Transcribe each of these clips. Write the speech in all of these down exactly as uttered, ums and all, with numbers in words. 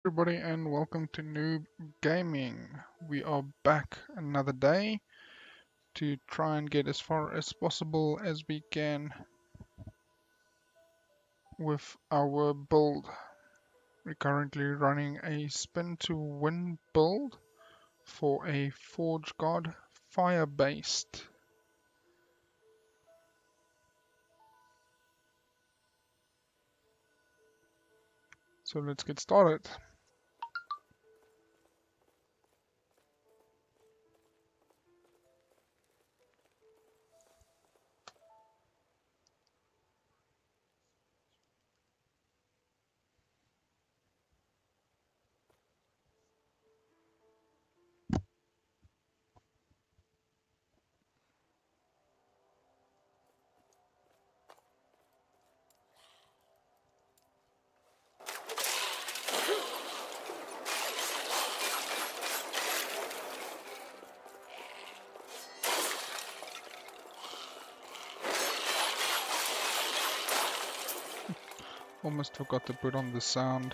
everybody, and welcome to Noob Gaming. We are back another day to try and get as far as possible as we can with our build. We're currently running a spin to win build for a Forge God fire based. So let's get started. Almost forgot to put on the sound.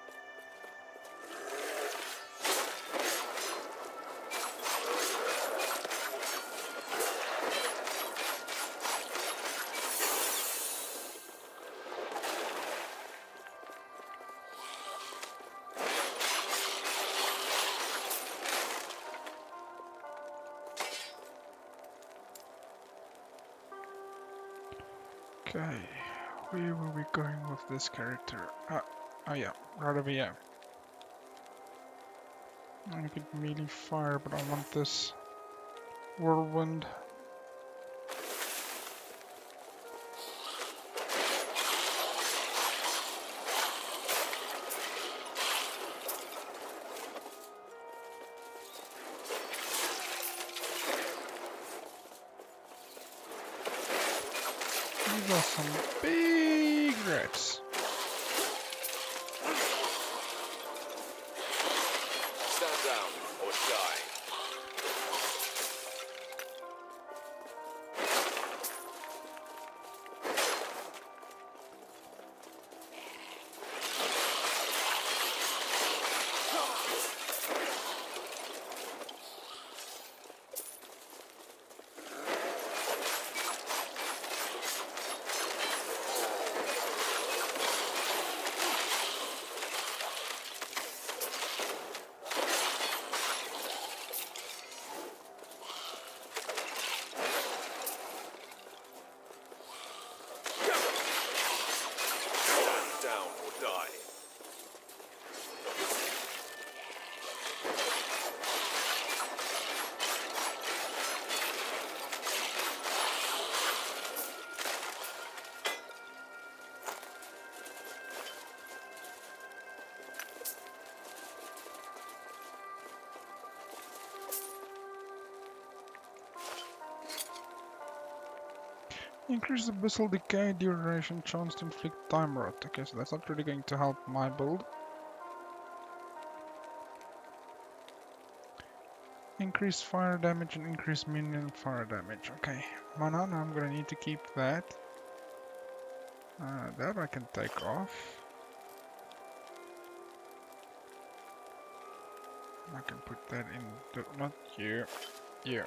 Okay, where were we going with this character? Ah, oh yeah, right over here. I could melee fire, but I want this whirlwind. These are some big rats. Stand down or die. Stand down or die. Increase the Abyssal Decay duration chance to inflict Time Rot. Okay, so that's not really going to help my build. Increase fire damage and increase minion fire damage. Okay, mana, now I'm gonna need to keep that. Uh, that I can take off. I can put that in, the, not you, you.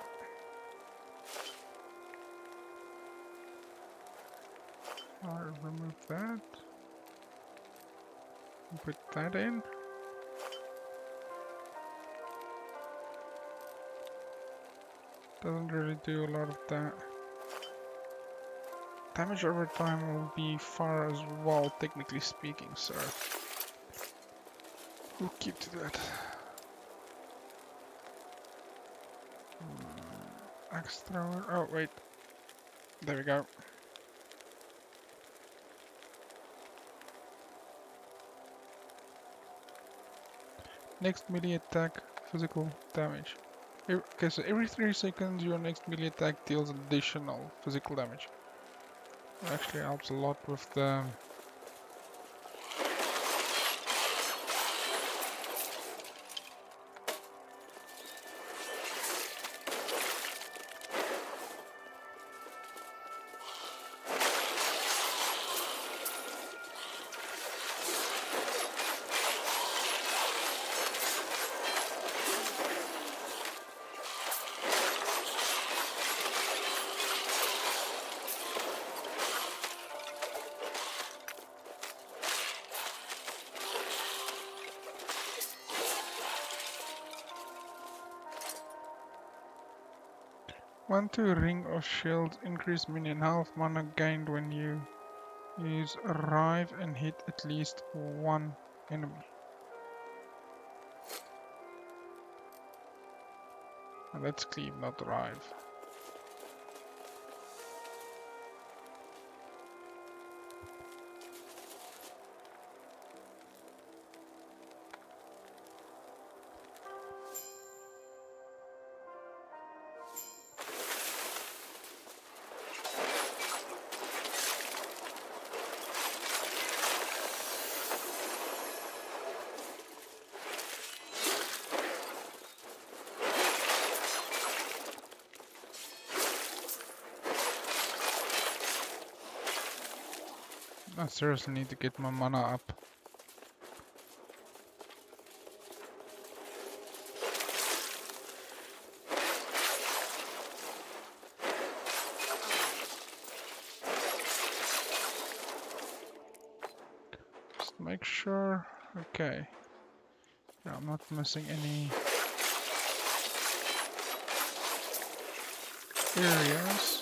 I'll remove that. Put that in. Doesn't really do a lot of that. Damage over time will be far as well, technically speaking, so we'll keep to that. Hmm, axe thrower. Oh wait, there we go. Next melee attack, physical damage. Ev- Okay, so every three seconds your next melee attack deals additional physical damage. It actually helps a lot with the One two ring of shields increase minion health mana gained when you use arrive and hit at least one enemy. And that's cleave, not arrive. I seriously need to get my mana up. Just make sure. Okay. Yeah, I'm not missing any areas.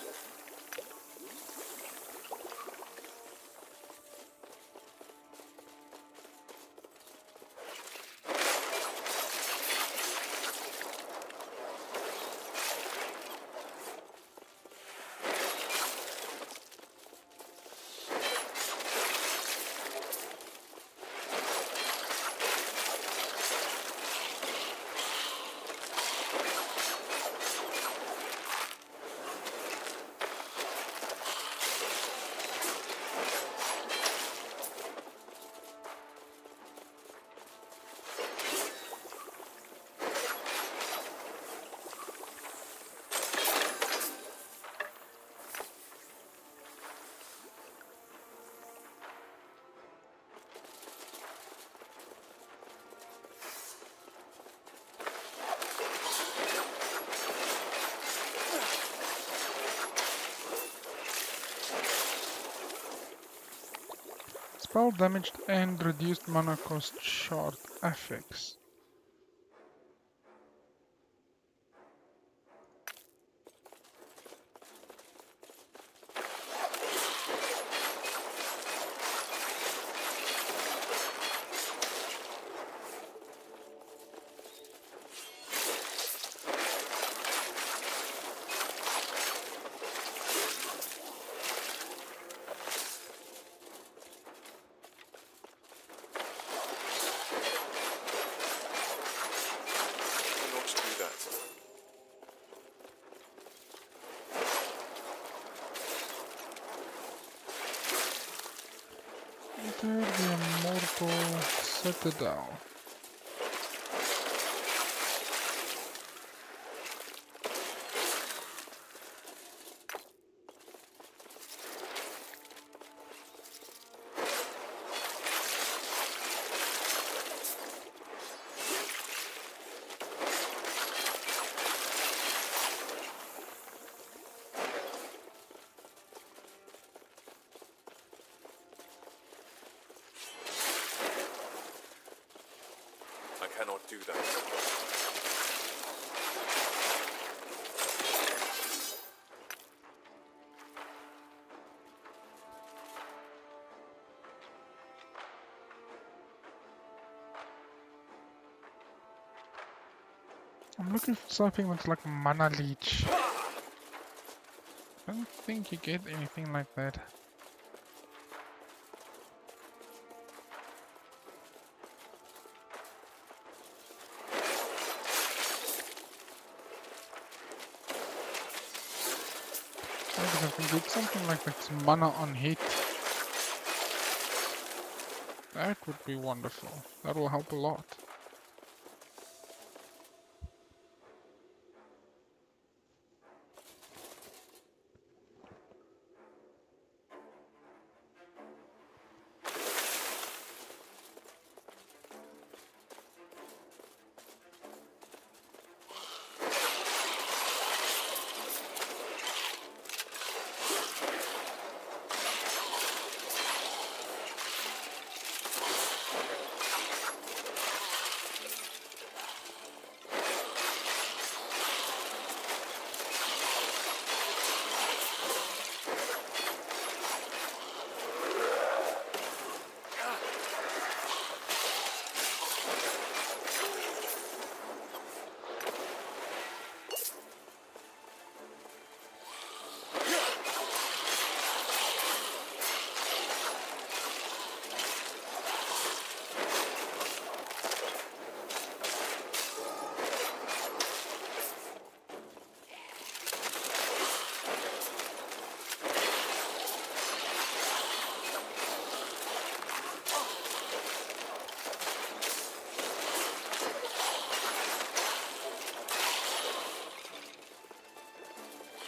Spell damaged and reduced mana cost shard affix. Cannot do that. Enter the Immortal Citadel. I cannot do that. I'm looking for something that's like mana leech. I don't think you get anything like that. Maybe if I can get something like that's mana on hit. That would be wonderful. That will help a lot.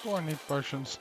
Oh, I need potions.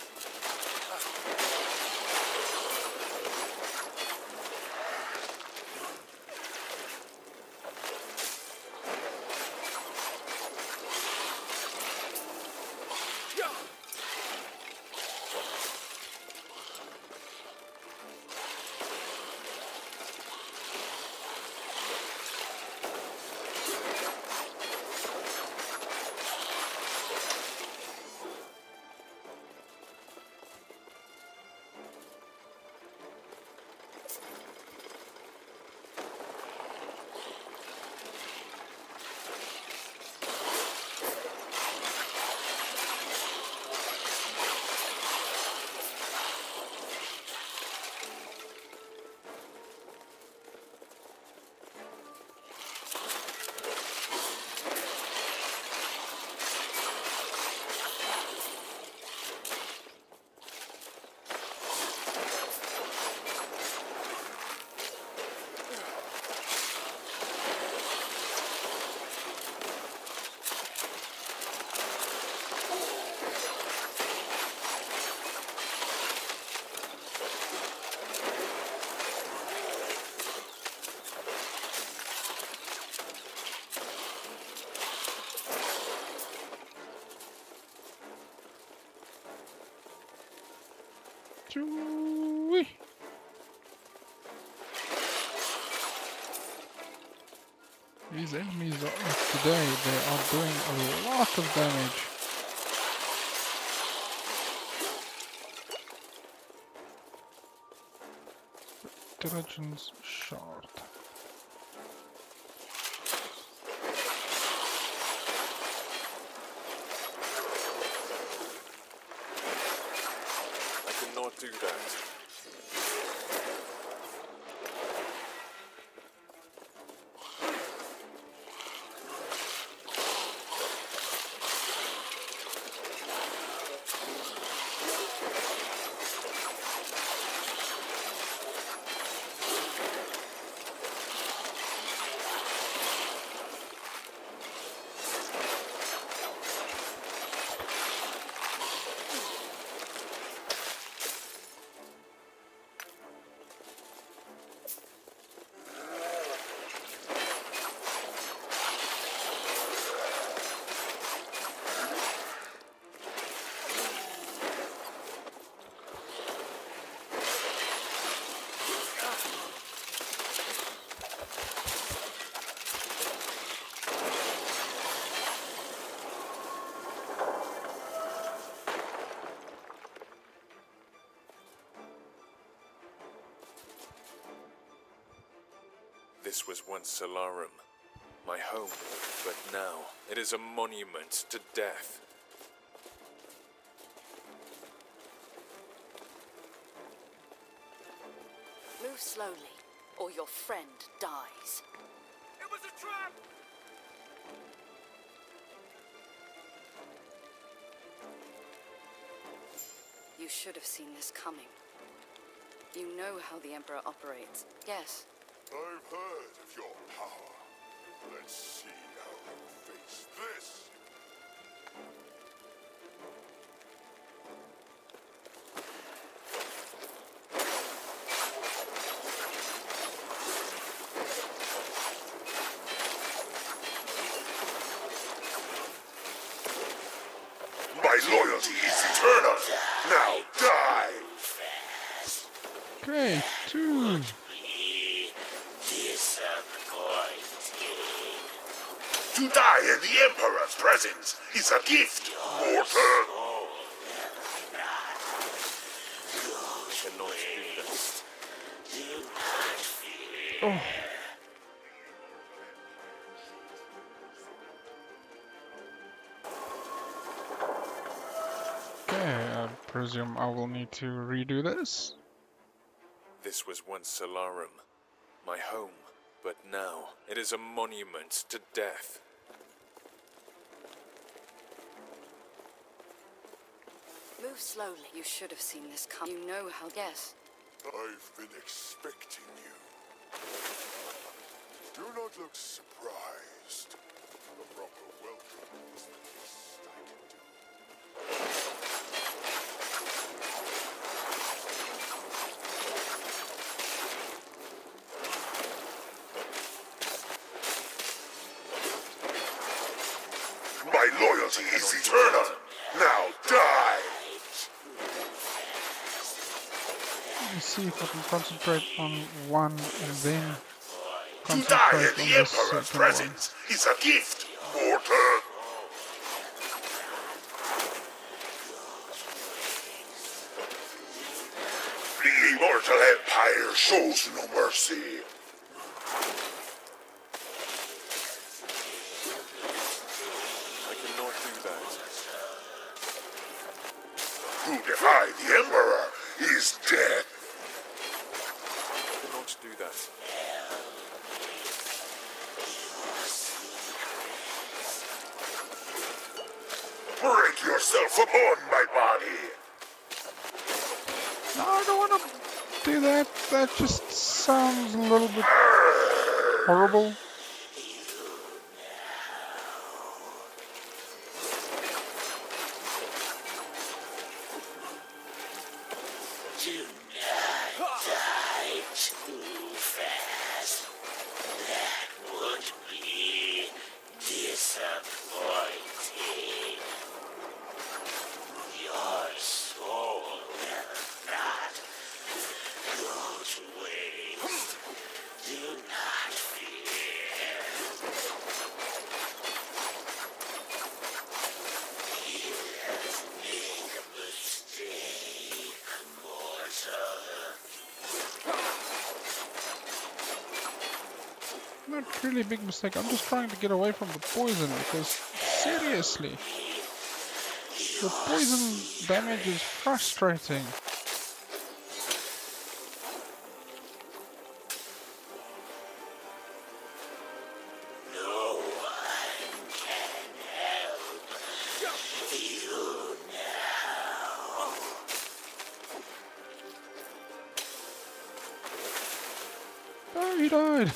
Choo-wee. These enemies are, today, they are doing a lot of damage. Intelligence shard. I cannot do that. This was once Solarum, my home, but now it is a monument to death. Move slowly, or your friend dies. It was a trap! You should have seen this coming. You know how the Emperor operates, yes? I've heard of your power. Let's see how you face this. My loyalty is eternal. Now die! Okay, two. To die in the Emperor's presence is a gift, mortal. I cannot do this. Oh. Okay, I presume I will need to redo this. This was once Solarum, my home, but now it is a monument to death. Move slowly. You should have seen this coming. You know how, yes? I've been expecting you. Do not look surprised. A proper welcome is the least I can do. cruelty is eternal. Now die! Let me see if I can concentrate on one and then To die concentrate in on the the Emperor's second one. presence is a gift, mortal. The immortal empire shows no mercy. I cannot do that. Who defy the Emperor is dead. I cannot do that. Break yourself upon my body. No, I don't want to do that. That just sounds a little bit horrible. Not really a big mistake. I'm just trying to get away from the poison because seriously, the poison damage is frustrating. Oh, he died.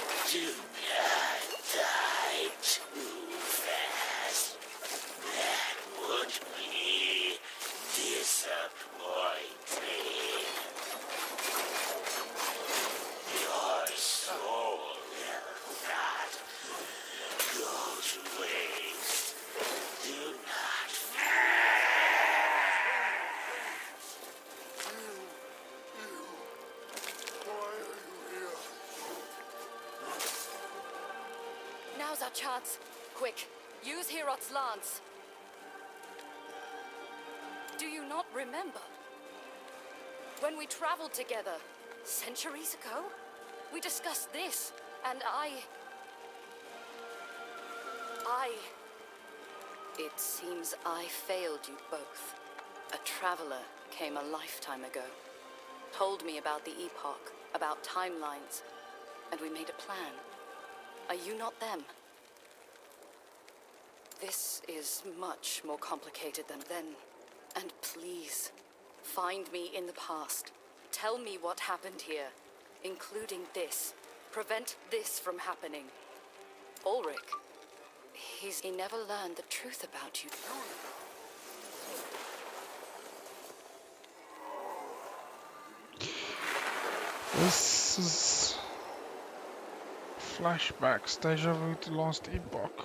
Now's our chance. Quick, use Herot's lance. Do you not remember? When we traveled together, centuries ago? We discussed this, and I... I... It seems I failed you both. A traveler came a lifetime ago. Told me about the epoch, about timelines, and we made a plan. Are you not them? This is much more complicated than then. And please, find me in the past. Tell me what happened here, including this. Prevent this from happening. Ulrich, he's, he never learned the truth about you. This is flashbacks, deja vu to Lost Epoch.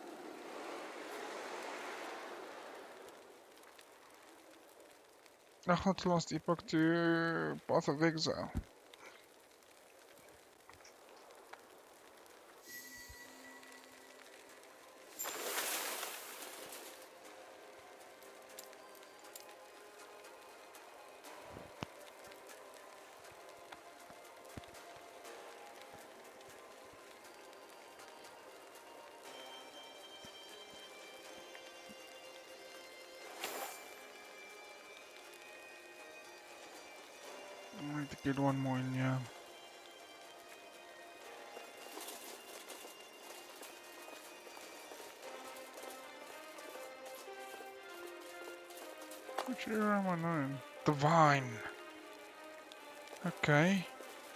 No, not to Lost Epoch, to Path of Exile. I need to get one more in, yeah. Which area am I now in? The Vine. Okay.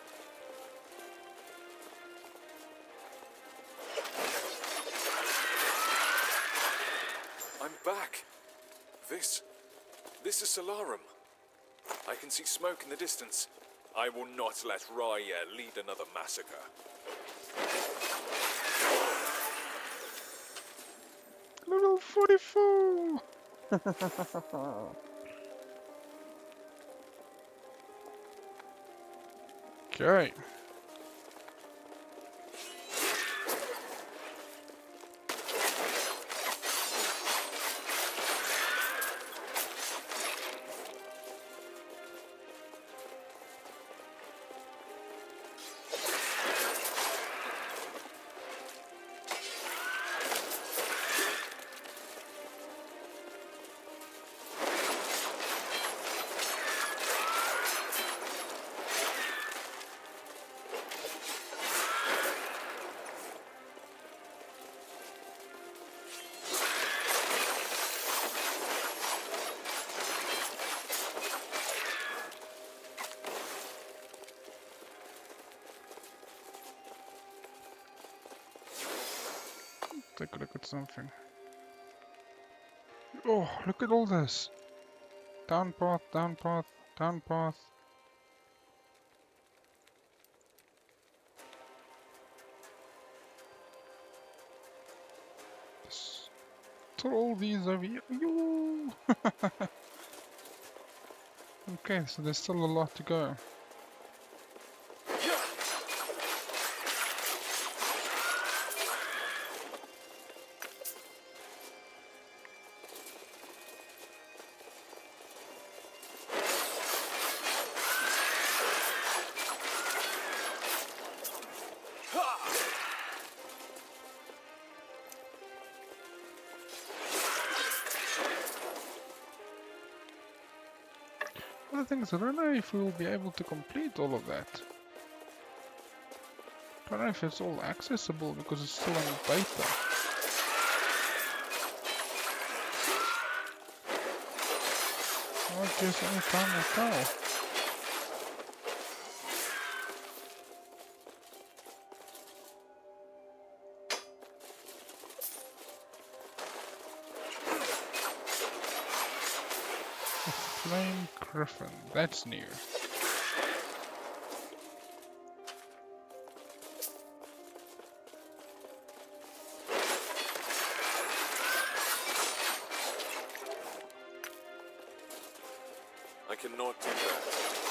I'm back. This... This is Solarum. I can see smoke in the distance. I will not let Raya lead another massacre. Little forty-four! Okay. Take a look at something. Oh, look at all this. Down path, down path, down path. This- to all these over here. Yoo! Okay, so there's still a lot to go. The thing is, I don't know if we will be able to complete all of that. I don't know if it's all accessible because it's still in beta. I guess any time will tell. Flame Griffin, that's new. I cannot do that.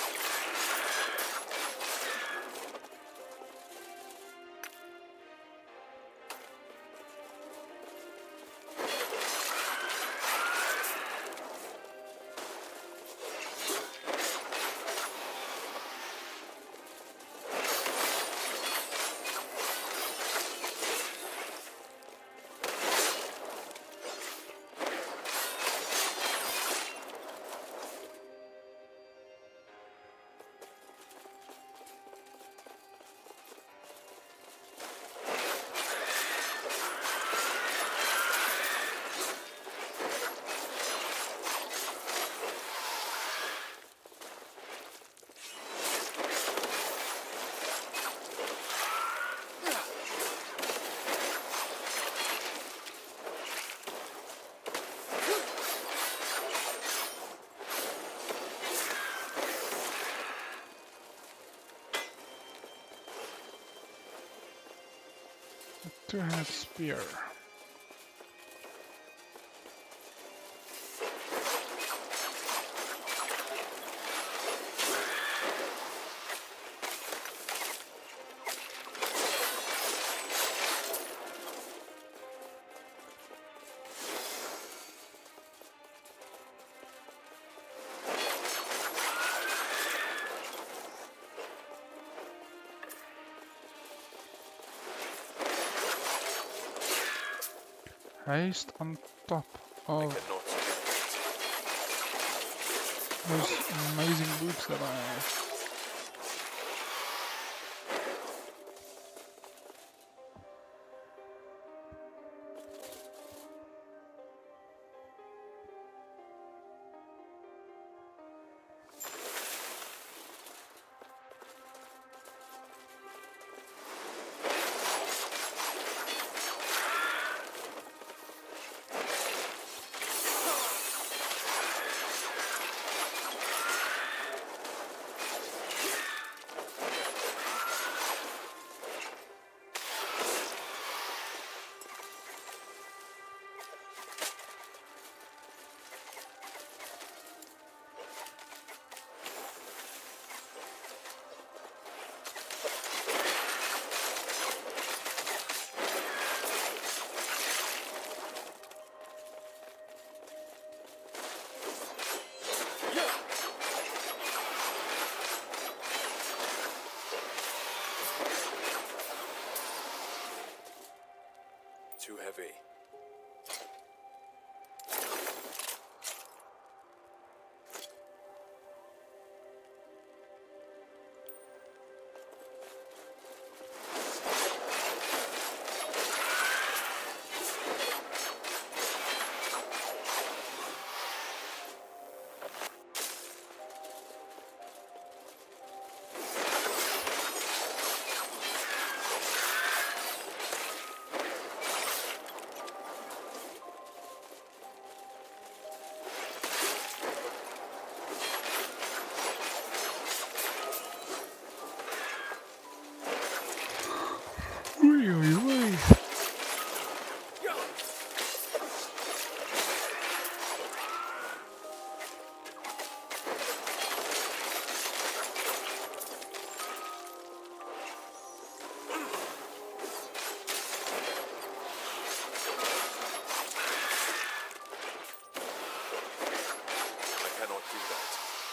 Two-handed spear. Haste on top I of cannot do that. those amazing boots that I have. too heavy. Oi, oi, oi. I cannot do that.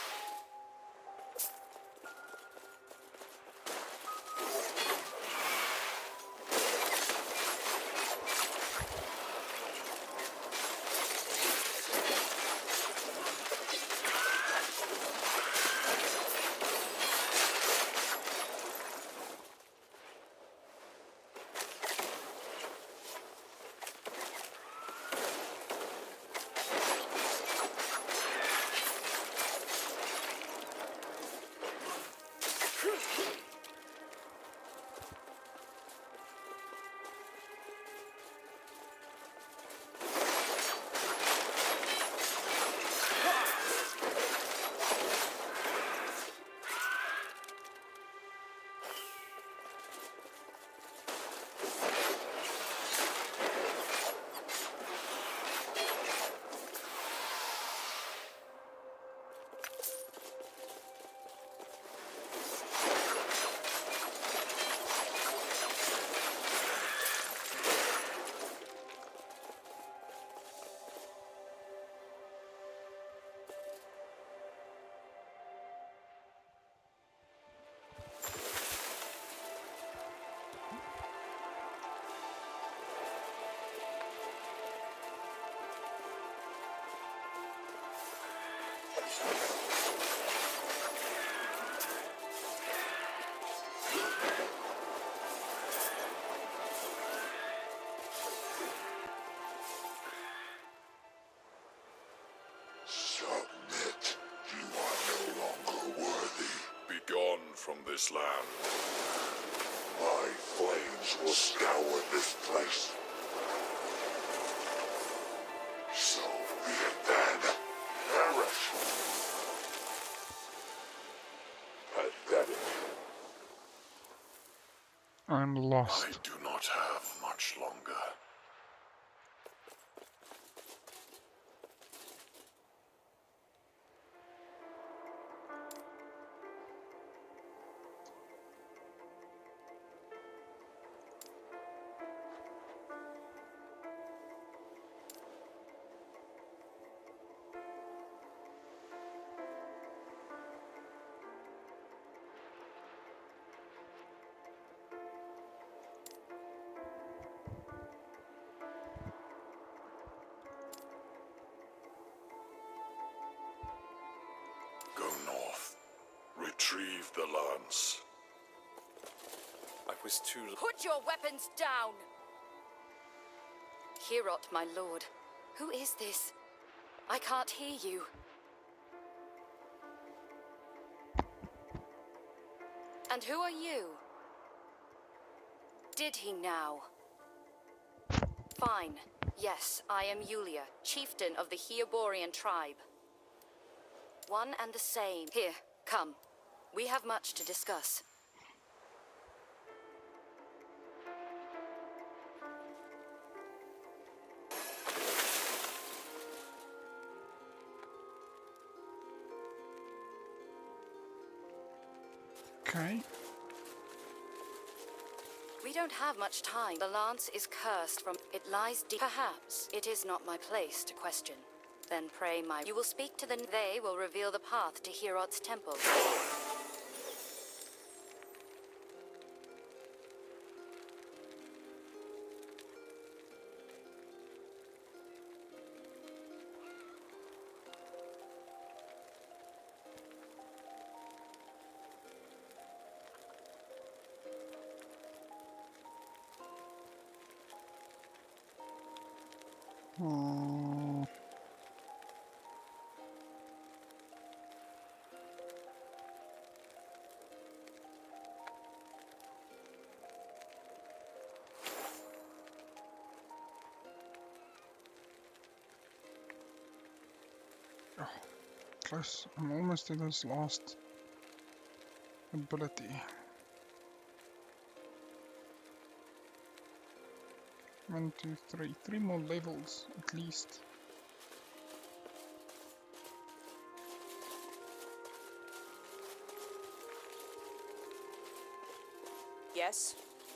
Submit. You are no longer worthy. Be gone from this land. My flames will scour this place. So be it then. Perish. Pathetic. I'm I lost. do not have much longer. Go north. Retrieve the lance. I was too... Put your weapons down! Herot, my lord. Who is this? I can't hear you. And who are you? Did he now? Fine. Yes, I am Yulia, chieftain of the Hyoborian tribe. One and the same. Here, come. We have much to discuss. Okay. We don't have much time. The lance is cursed from... It lies deep. Perhaps it is not my place to question. Then pray my... You will speak to the... They will reveal the path to Herot's temple. Hmm. Oh, close. I'm almost to this last ability. One, two, three. Three more levels at least. Yes?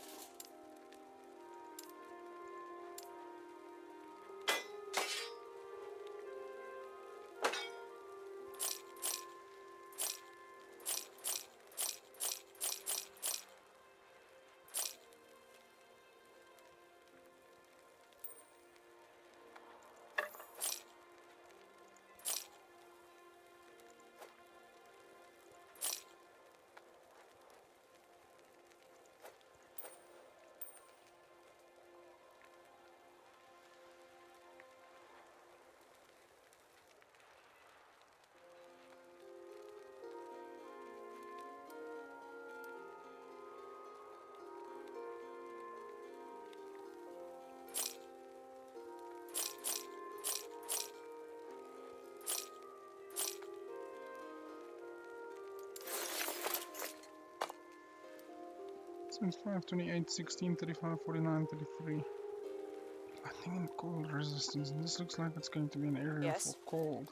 seventy-five, twenty-eight, sixteen, thirty-five, forty-nine, thirty-three. Lightning and cold resistance. And this looks like it's going to be an area Yes? for cold.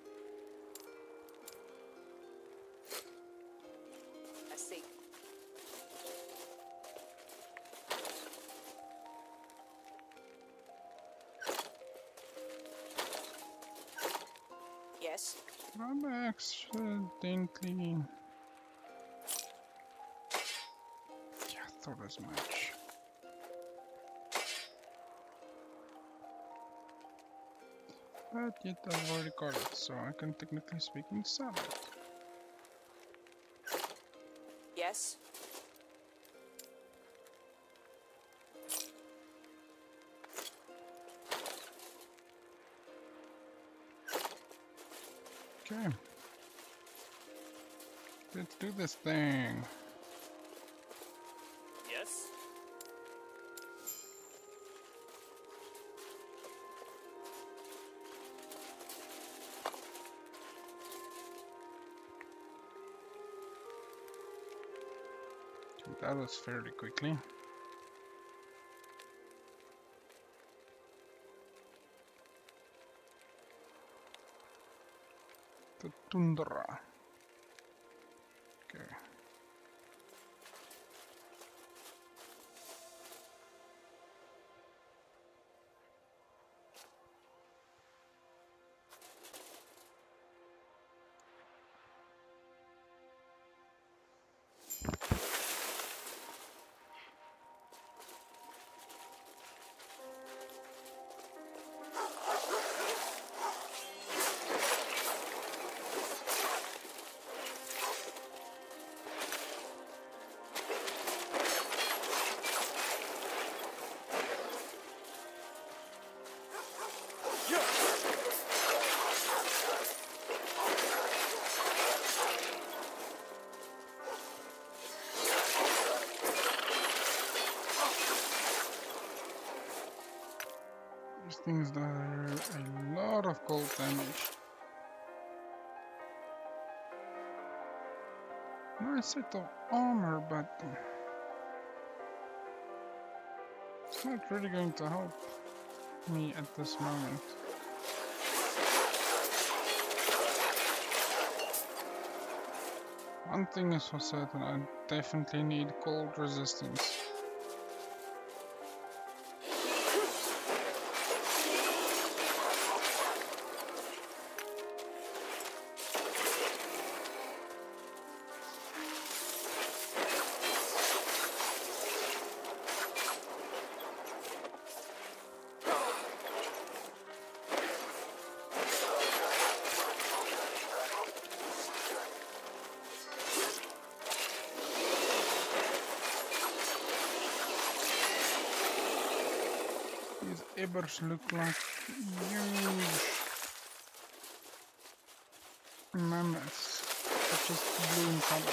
I see. Yes? I'm accidentally... Yeah, I thought as much. But yet I've already got it, so I can technically speaking sell it. Yes? Okay. Let's do this thing. Yes? That was fairly quickly. The tundra. Okay. These things that are a lot of cold damage. Nice set of armor, but it's not really going to help me at this moment. One thing is for certain, I definitely need cold resistance. These ebbers look like huge mammoths, but just blue in color.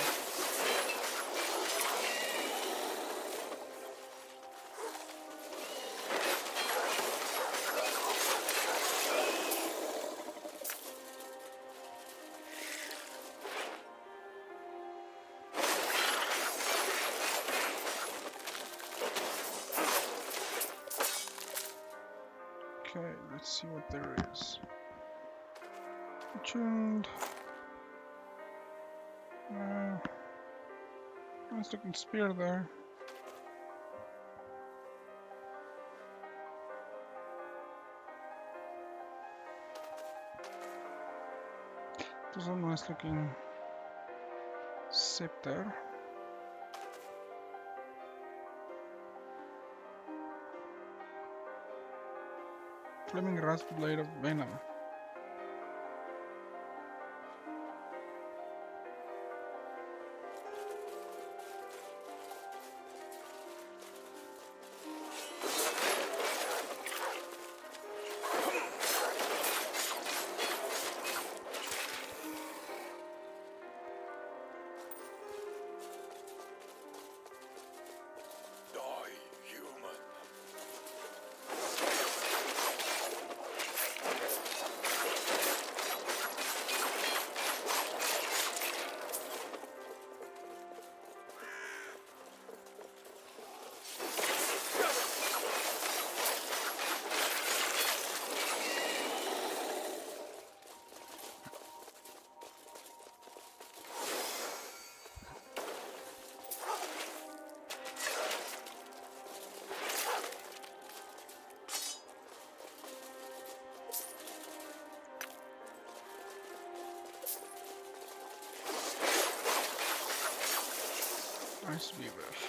Okay, let's see what there is. Tuned. Uh, nice looking spear there. There's a nice looking scepter. Flaming rust blade of venom. Die, human. Nice weaver.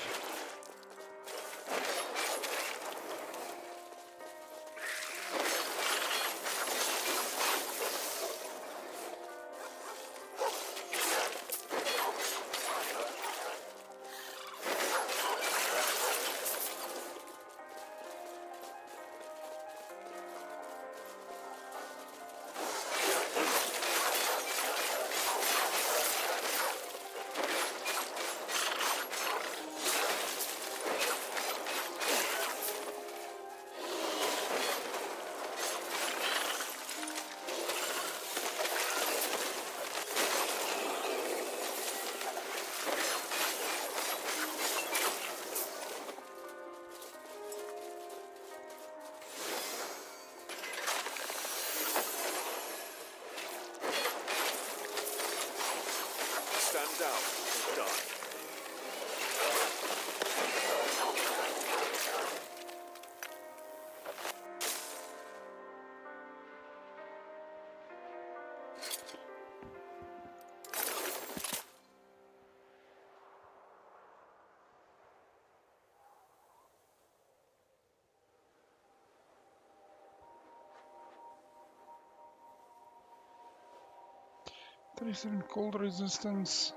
Stand down or die. thirty-seven cold resistance.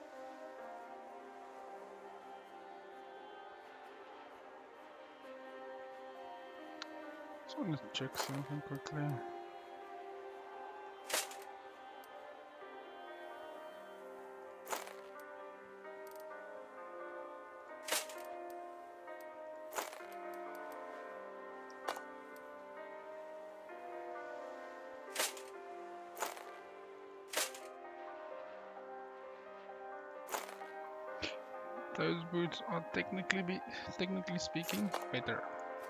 Just want to check something quickly. Those boots are technically be technically speaking better.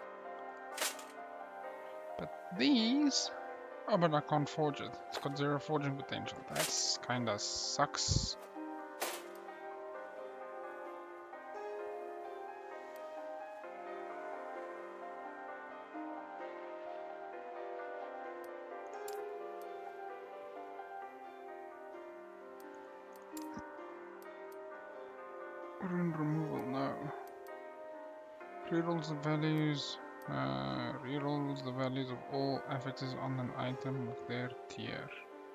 But these, oh, but I can't forge it. It's got zero forging potential. That's kinda sucks. Rune removal, no. Rerolls the values. Uh, rerolls the values of all affixes on an item with their tier.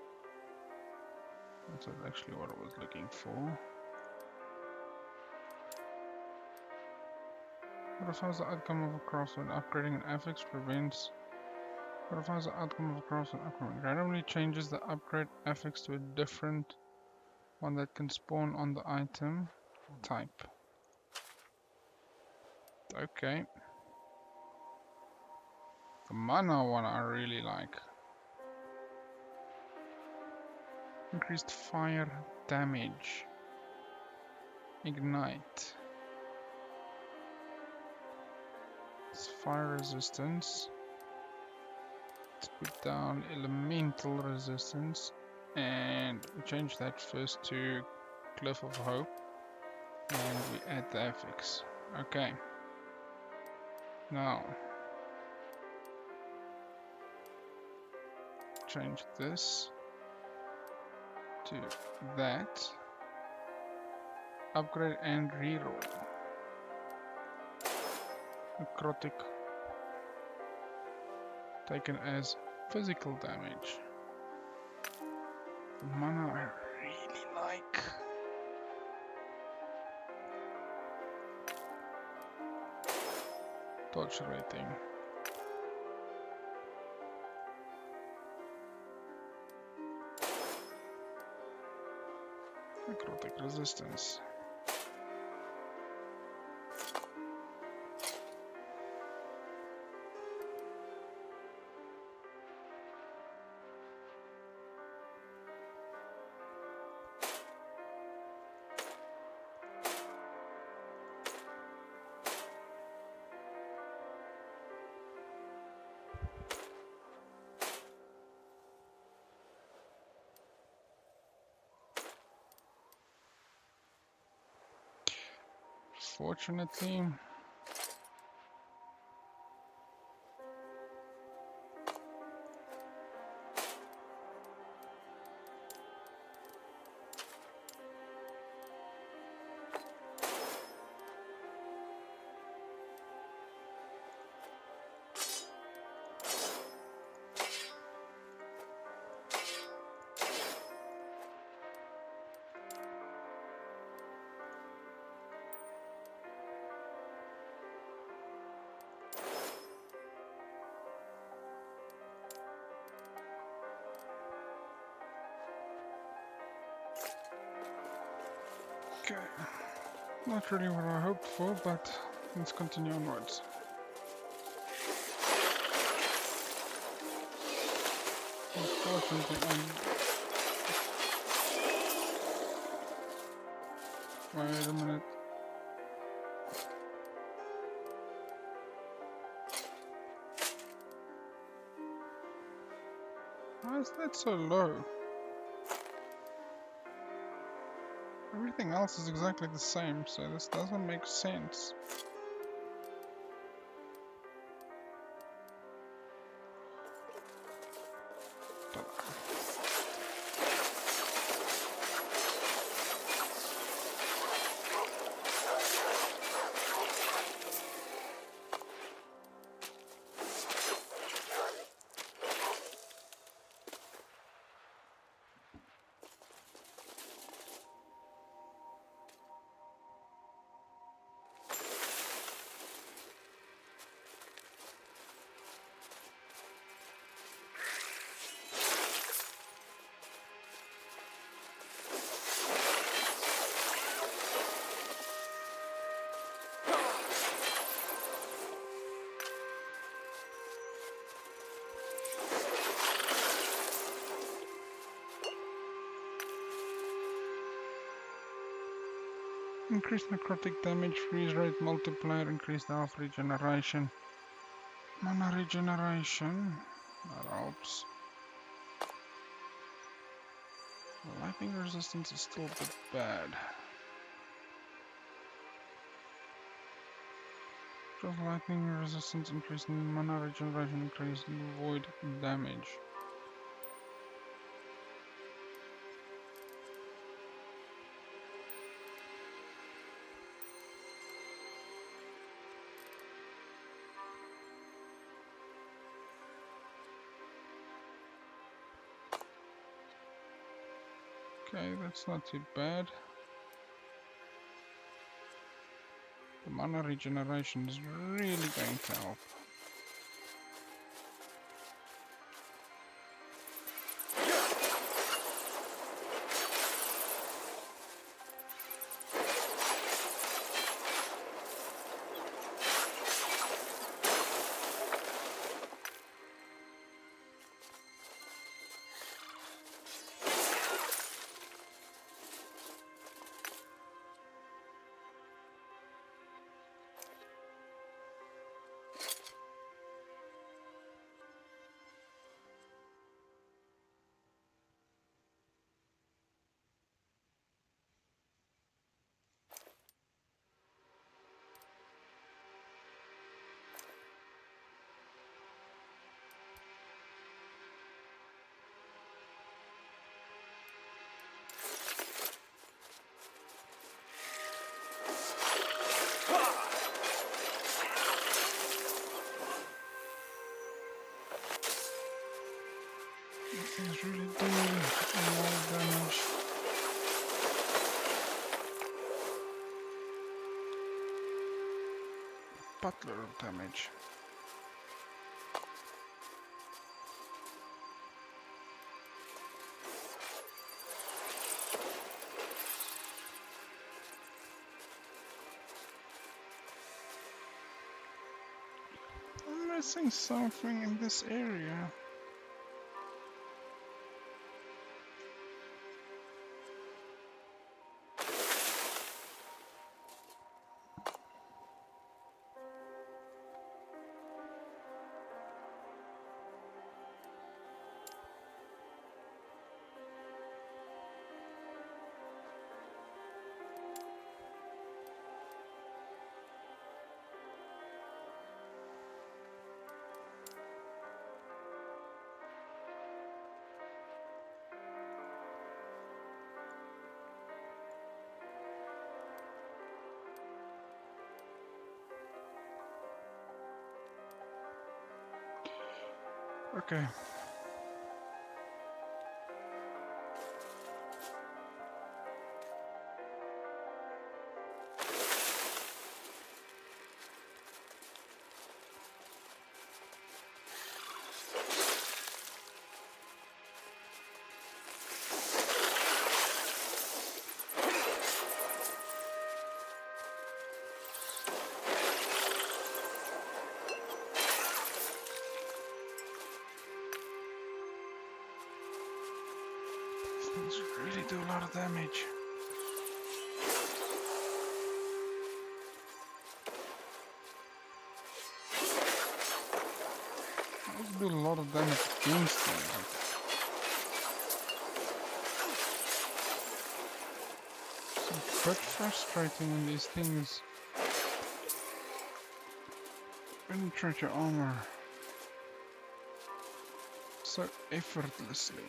That's actually what I was looking for. Modifies the outcome of a cross when upgrading an affix prevents. Modifies the outcome of a cross when upgrading. Randomly changes the upgrade affix to a different one that can spawn on the item type. Okay. The mana one I really like. Increased fire damage. Ignite. It's fire resistance. Let's put down elemental resistance. And we change that first to Cliff of Hope. And we add the affix. Okay. Now. Change this to that. Upgrade and reroll. Necrotic taken as physical damage. The mana I really like. Dodge rating. Necrotic resistance. Fortunately, okay, not really what I hoped for, but let's continue onwards. Unfortunately, I'm... Wait a minute. Why is that so low? Everything else is exactly the same, so this doesn't make sense. Increased necrotic damage, freeze rate multiplier, increased health regeneration. Mana regeneration, that helps. Lightning resistance is still a bit bad. Just lightning resistance, increased mana regeneration, increased void damage. Okay, that's not too bad. The mana regeneration is really going to help. Things really do a lot of damage. Butler damage. I'm missing something in this area. Okay. Things really do a lot of damage. Those do a lot of damage against them. Like. It's a bit frustrating when these things penetrate your armor so effortlessly.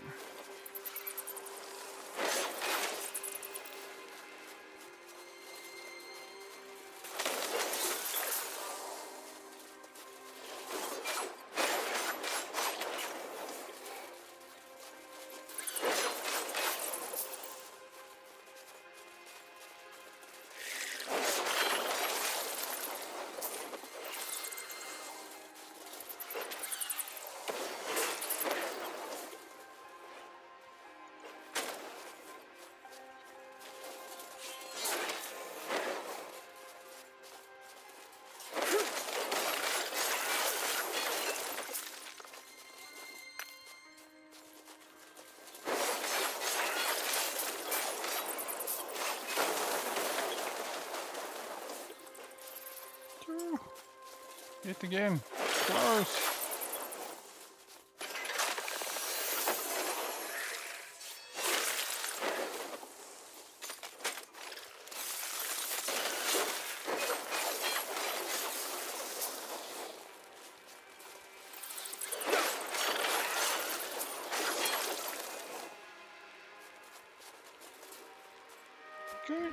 Hit again. Close. Okay.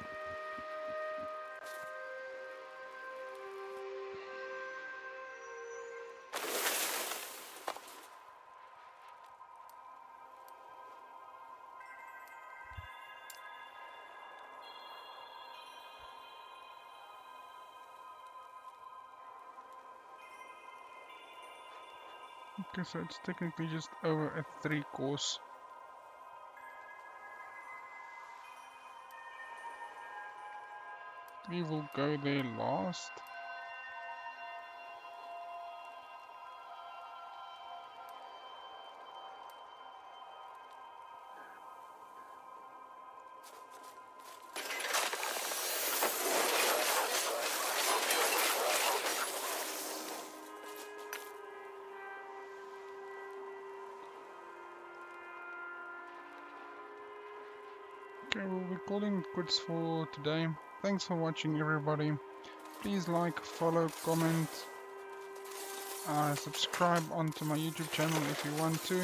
Okay, so it's technically just over a three course. We will go there last. Okay, we'll be calling it quits for today. Thanks for watching, everybody. Please like, follow, comment, uh, subscribe onto my YouTube channel if you want to.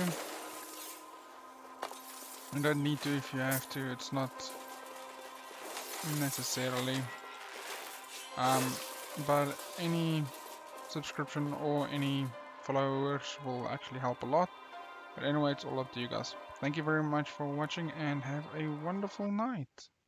You don't need to if you have to, it's not necessarily. Um, but any subscription or any followers will actually help a lot. But anyway, it's all up to you guys. Thank you very much for watching and have a wonderful night.